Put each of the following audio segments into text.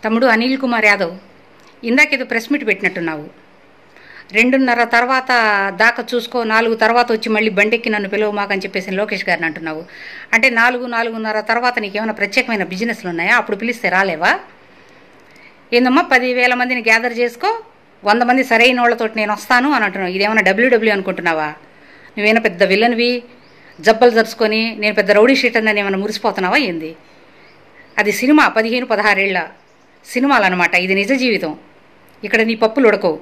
తమ్ముడు అనిల్ కుమార్ యాదవ్, ఇందాకేదో press meet పెట్టినట్టున్నావు. 2:30 తర్వాత దాకా చూసుకో, 4 తర్వాత వచ్చి మళ్ళీ బండెక్కి నన్ను పిలువ మాకని చెప్పేసి లోకేష్ గారిని అంటున్నావు. అంటే 4:30 తర్వాత నీకేమైనా ప్రత్యేకమైన బిజినెస్లు ఉన్నాయా? అప్పుడు పిలిస్తే రాలేవా? ఏందమ్మా 10,000 మందిని గ్యాదర్ చేసుకో, 100 మంది సరైన వాళ్ళతోటి నేను వస్తాను అని అంటున్నావు. ఇదేమైనా డబ్ల్యూడబ్ల్యూ అనుకుంటున్నావా? నువ్వేనా పెద్ద విలన్వి, జబ్బలు జరుచుకొని నేను పెద్ద రౌడీ షీట్ అని ఏమైనా మురిసిపోతున్నావా ఏంది? అది సినిమా, 15-16 ఏళ్ల సినిమాలు అనమాట. ఇది నిజ జీవితం. ఇక్కడ నీ పప్పులు ఉడకవు.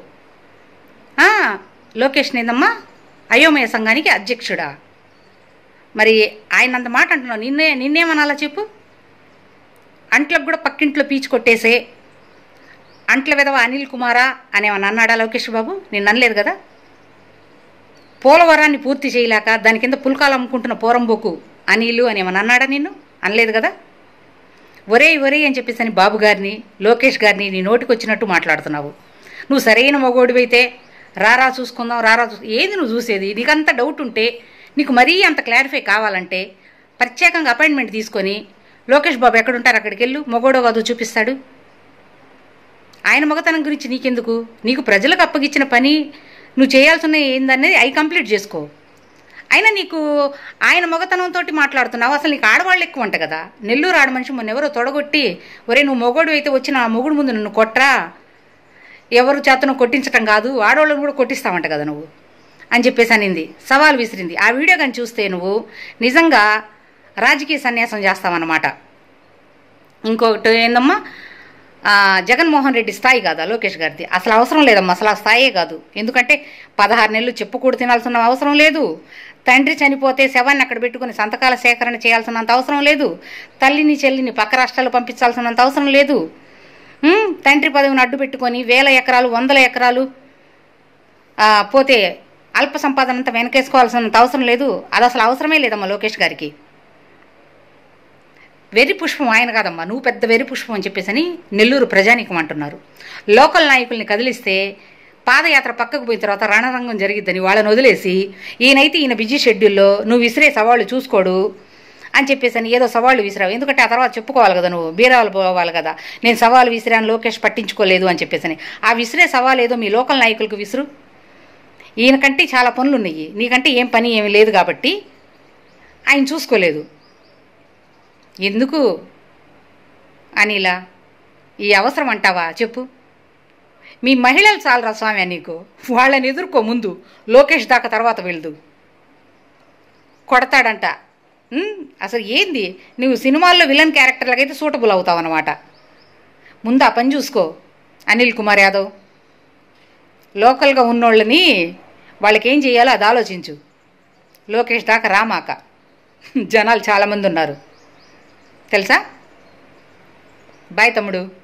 లోకేష్ నేదమ్మా అయోమయ సంఘానికి అధ్యక్షుడా? మరి ఆయన అంత మాట అంటున్నావు, నిన్నేమనాలా చెప్పు? అంట్లకు కూడా పక్కింట్లో పీచు కొట్టేసే అంట్ల విధవ అనిల్ కుమారా అనేమన్నా అన్నాడా లోకేష్ బాబు? నేను అనలేదు కదా. పోలవరాన్ని పూర్తి చేయలేక దాని కింద పుల్కాలు అమ్ముకుంటున్న పోరంబోకు అనిలు అనేమన్నా అన్నాడా నిన్ను? అనలేదు కదా. ఒరే అని చెప్పేసి అని బాబు గారిని, లోకేష్ గారిని నీ నోటికి వచ్చినట్టు మాట్లాడుతున్నావు. నువ్వు సరైన మగోడివైతే రారా చూసుకుందాం, ఏది నువ్వు చూసేది? నీకంత డౌట్ ఉంటే, నీకు మరీ అంత క్లారిఫై కావాలంటే ప్రత్యేకంగా అపాయింట్మెంట్ తీసుకొని లోకేష్ బాబు ఎక్కడుంటారు అక్కడికి వెళ్ళు, మగోడో కాదో చూపిస్తాడు. ఆయన మగతనం గురించి నీకెందుకు? నీకు ప్రజలకు అప్పగిచ్చిన పని నువ్వు చేయాల్సిన ఏందనేది అవి కంప్లీట్ చేసుకో. అయినా నీకు ఆయన మగతనంతో మాట్లాడుతున్నావు. అసలు నీకు ఆడవాళ్ళు ఎక్కువ అంట కదా. నెల్లూరు ఆడ మనిషి మొన్న ఎవరో తొడగొట్టి, ఒరే నువ్వు మొగోడు అయితే వచ్చిన ఆ మొగుడు ముందు నన్ను కొట్రా, ఎవరు చేతను కొట్టించటం కాదు, ఆడవాళ్ళను కూడా కొట్టిస్తావంట కదా నువ్వు అని చెప్పేసి అనింది, సవాల్ విసిరింది. ఆ వీడియో కానీ చూస్తే నువ్వు నిజంగా రాజకీయ సన్యాసం చేస్తావన్నమాట. ఇంకొకటి ఏందమ్మా, జగన్మోహన్ రెడ్డి స్థాయి కాదా లోకేష్ గారిది? అసలు అవసరం లేదమ్మా, అసలు ఆ స్థాయే కాదు. ఎందుకంటే 16 నెలలు చెప్పుకూడు తినాల్సిన అవసరం లేదు. తండ్రి చనిపోతే శవాన్ని అక్కడ పెట్టుకుని సంతకాల సేకరణ చేయాల్సినంత అవసరం లేదు. తల్లిని చెల్లిని పక్క రాష్ట్రాలు పంపించాల్సినంత అవసరం లేదు. తండ్రి పదవిని అడ్డు పెట్టుకొని 1000 ఎకరాలు 100 ఎకరాలు పోతే అల్ప సంపాదన అంతా వెనకేసుకోవాల్సినంత అవసరం లేదు. అది అసలు అవసరమే లేదమ్మా లోకేష్ గారికి. వెర్రి పుష్పం ఆయన కాదమ్మా, నువ్వు పెద్ద వెర్రి పుష్పం అని చెప్పేసి నెల్లూరు ప్రజానీకం అంటున్నారు. లోకల్ నాయకుల్ని కదిలిస్తే పాదయాత్ర పక్కకు పోయిన తర్వాత రణరంగం జరిగిద్దని వాళ్ళని వదిలేసి, ఈయనైతే ఈయన బిజీ షెడ్యూల్లో నువ్వు విసిరే సవాళ్ళు చూసుకోడు అని చెప్పేసి ఏదో సవాళ్ళు విసిరావు. ఎందుకంటే ఆ తర్వాత చెప్పుకోవాలి కదా, నువ్వు బీరాలు పోవాలి కదా, నేను సవాలు విసిరాను లోకేష్ పట్టించుకోలేదు అని చెప్పేసి. ఆ విసిరే సవాలు ఏదో మీ లోకల్ నాయకులకు విసురు. ఈయనకంటే చాలా పనులు ఉన్నాయి, నీకంటే ఏం పని ఏమి లేదు కాబట్టి ఆయన చూసుకోలేదు. ఎందుకు అనిలా ఈ అవసరం అంటావా చెప్పు? మీ మహిళలు చాలరా స్వామి నీకు, వాళ్ళని ఎదుర్కో ముందు, లోకేష్ దాకా తర్వాత వెళ్దు. కొడతాడంట. అసలు ఏంది నువ్వు సినిమాల్లో విలన్ క్యారెక్టర్లకైతే సూటబుల్ అవుతావు అన్నమాట. ముందు ఆ పని చూసుకో అనిల్ కుమార్ యాదవ్. లోకల్గా ఉన్నోళ్ళని వాళ్ళకేం చేయాలో అది ఆలోచించు. లోకేష్ దాకా రామాక, జనాలు చాలామంది ఉన్నారు తెలుసా. బాయ్ తమ్ముడు.